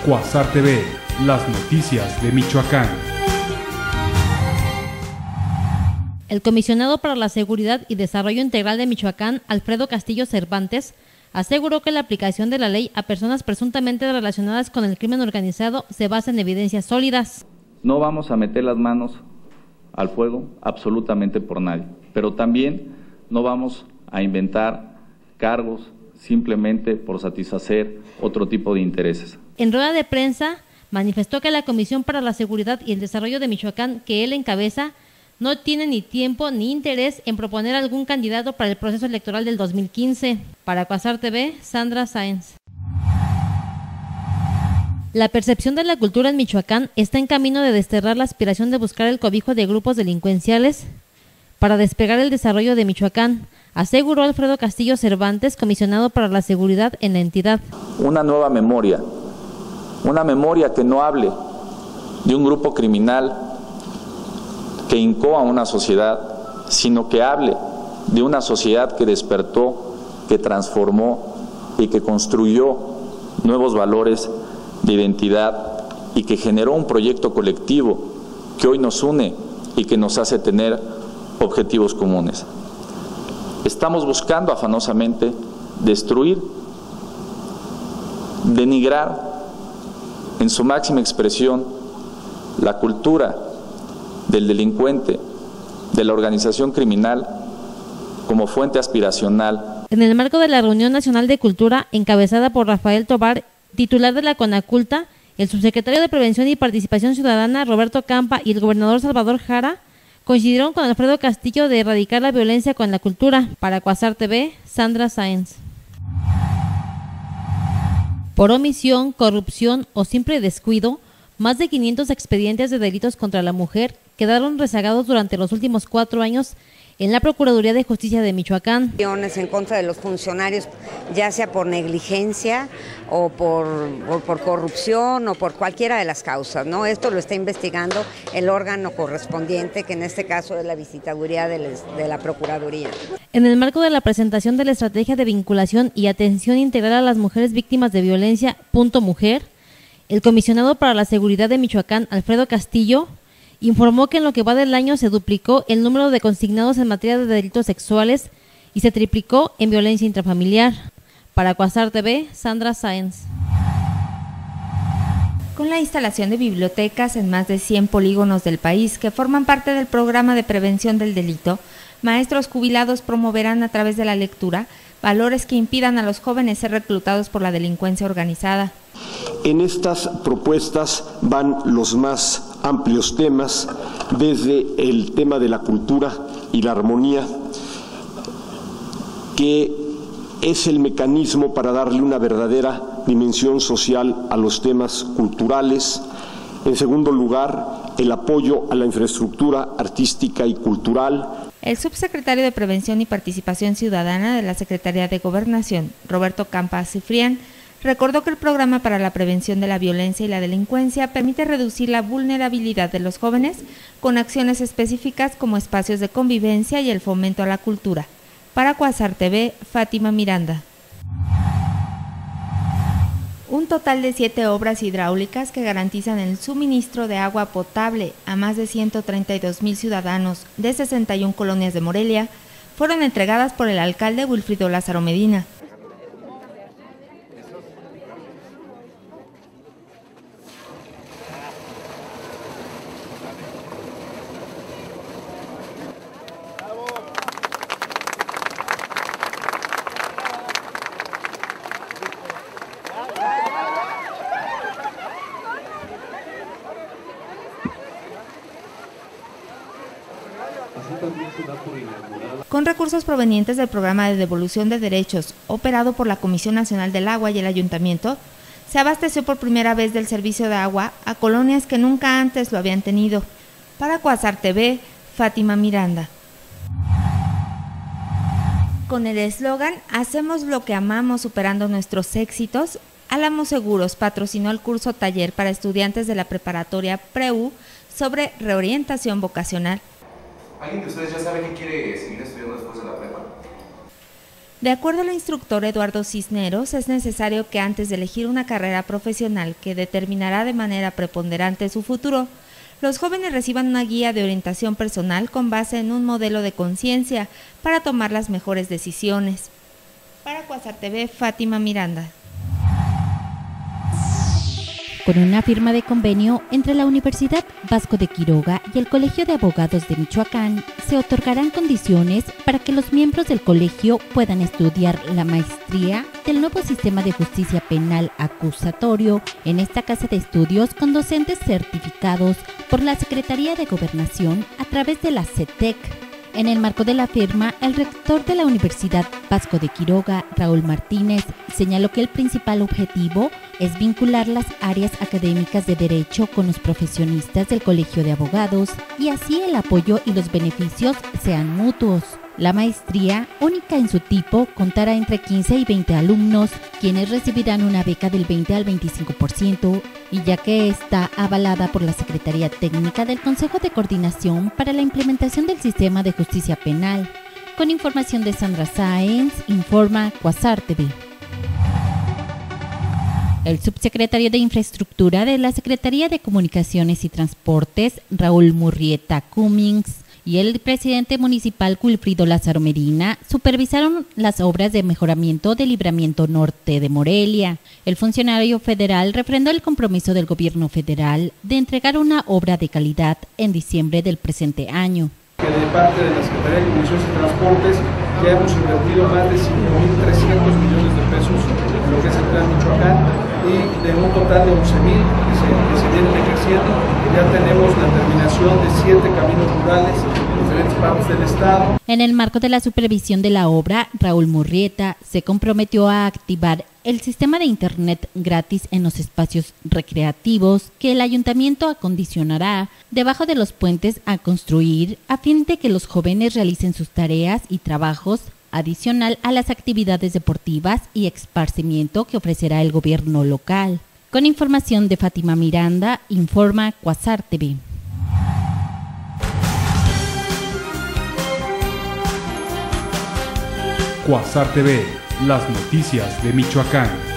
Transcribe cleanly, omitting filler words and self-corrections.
Cuasar TV, las noticias de Michoacán. El comisionado para la Seguridad y Desarrollo Integral de Michoacán, Alfredo Castillo Cervantes, aseguró que la aplicación de la ley a personas presuntamente relacionadas con el crimen organizado se basa en evidencias sólidas. No vamos a meter las manos al fuego absolutamente por nadie, pero también no vamos a inventar cargos simplemente por satisfacer otro tipo de intereses. En rueda de prensa, manifestó que la Comisión para la Seguridad y el Desarrollo de Michoacán, que él encabeza, no tiene ni tiempo ni interés en proponer algún candidato para el proceso electoral del 2015. Para Cuasar TV, Sandra Sáenz. La percepción de la cultura en Michoacán está en camino de desterrar la aspiración de buscar el cobijo de grupos delincuenciales para despegar el desarrollo de Michoacán, aseguró Alfredo Castillo Cervantes, comisionado para la seguridad en la entidad. Una nueva memoria, una memoria que no hable de un grupo criminal que hincó a una sociedad, sino que hable de una sociedad que despertó, que transformó y que construyó nuevos valores de identidad y que generó un proyecto colectivo que hoy nos une y que nos hace tener objetivos comunes. Estamos buscando afanosamente destruir, denigrar en su máxima expresión la cultura del delincuente, de la organización criminal como fuente aspiracional. En el marco de la Reunión Nacional de Cultura, encabezada por Rafael Tobar, titular de la CONACULTA, el subsecretario de Prevención y Participación Ciudadana, Roberto Campa, y el gobernador Salvador Jara, coincidieron con Alfredo Castillo de erradicar la violencia con la cultura. Para Cuasar TV, Sandra Sáenz. Por omisión, corrupción o simple descuido, más de 500 expedientes de delitos contra la mujer quedaron rezagados durante los últimos 4 años en la Procuraduría de Justicia de Michoacán. En contra de los funcionarios, ya sea por negligencia o por corrupción o por cualquiera de las causas, ¿no? Esto lo está investigando el órgano correspondiente, que en este caso es la Visitaduría de la Procuraduría. En el marco de la presentación de la Estrategia de Vinculación y Atención Integral a las Mujeres Víctimas de Violencia, Punto Mujer, el comisionado para la Seguridad de Michoacán, Alfredo Castillo, informó que en lo que va del año se duplicó el número de consignados en materia de delitos sexuales y se triplicó en violencia intrafamiliar. Para Cuasar TV, Sandra Sáenz. Con la instalación de bibliotecas en más de 100 polígonos del país que forman parte del programa de prevención del delito, maestros jubilados promoverán a través de la lectura valores que impidan a los jóvenes ser reclutados por la delincuencia organizada. En estas propuestas van los más amplios temas, desde el tema de la cultura y la armonía, que es el mecanismo para darle una verdadera dimensión social a los temas culturales. En segundo lugar, el apoyo a la infraestructura artística y cultural. El subsecretario de Prevención y Participación Ciudadana de la Secretaría de Gobernación, Roberto Campa Cifrián, recordó que el programa para la prevención de la violencia y la delincuencia permite reducir la vulnerabilidad de los jóvenes con acciones específicas como espacios de convivencia y el fomento a la cultura. Para Cuasar TV, Fátima Miranda. Un total de 7 obras hidráulicas que garantizan el suministro de agua potable a más de 132,000 ciudadanos de 61 colonias de Morelia fueron entregadas por el alcalde Wilfrido Lázaro Medina. Con recursos provenientes del programa de devolución de derechos operado por la Comisión Nacional del Agua y el Ayuntamiento, se abasteció por primera vez del servicio de agua a colonias que nunca antes lo habían tenido. Para Cuasar TV, Fátima Miranda. Con el eslogan "Hacemos lo que amamos superando nuestros éxitos", Álamos Seguros patrocinó el curso taller para estudiantes de la preparatoria PREU sobre reorientación vocacional. ¿Alguien de ustedes ya sabe qué quiere seguir estudiando después de la prepa? De acuerdo al instructor Eduardo Cisneros, es necesario que antes de elegir una carrera profesional que determinará de manera preponderante su futuro, los jóvenes reciban una guía de orientación personal con base en un modelo de conciencia para tomar las mejores decisiones. Para Cuasar TV, Fátima Miranda. Con una firma de convenio entre la Universidad Vasco de Quiroga y el Colegio de Abogados de Michoacán, se otorgarán condiciones para que los miembros del colegio puedan estudiar la maestría del nuevo sistema de justicia penal acusatorio en esta casa de estudios con docentes certificados por la Secretaría de Gobernación a través de la CETEC. En el marco de la firma, el rector de la Universidad Vasco de Quiroga, Raúl Martínez, señaló que el principal objetivo es vincular las áreas académicas de Derecho con los profesionistas del Colegio de Abogados y así el apoyo y los beneficios sean mutuos. La maestría, única en su tipo, contará entre 15 y 20 alumnos, quienes recibirán una beca del 20 al 25%, y ya que está avalada por la Secretaría Técnica del Consejo de Coordinación para la Implementación del Sistema de Justicia Penal. Con información de Sandra Sáenz, informa Cuasar TV. El subsecretario de Infraestructura de la Secretaría de Comunicaciones y Transportes, Raúl Murrieta Cummings, y el presidente municipal Wilfrido Lázaro Medina supervisaron las obras de mejoramiento del libramiento norte de Morelia. El funcionario federal refrendó el compromiso del gobierno federal de entregar una obra de calidad en diciembre del presente año. De parte de la Secretaría de Comunicaciones y Transportes ya hemos invertido más de 5.300 millones de pesos en lo que es el Plan Michoacán, y de un total de 11.000 que se vienen ejerciendo. Ya tenemos la terminación de 7 caminos rurales en diferentes partes del estado. En el marco de la supervisión de la obra, Raúl Murrieta se comprometió a activar el sistema de internet gratis en los espacios recreativos que el ayuntamiento acondicionará debajo de los puentes a construir a fin de que los jóvenes realicen sus tareas y trabajos adicional a las actividades deportivas y esparcimiento que ofrecerá el gobierno local. Con información de Fátima Miranda, informa Cuasar TV. Cuasar TV, las noticias de Michoacán.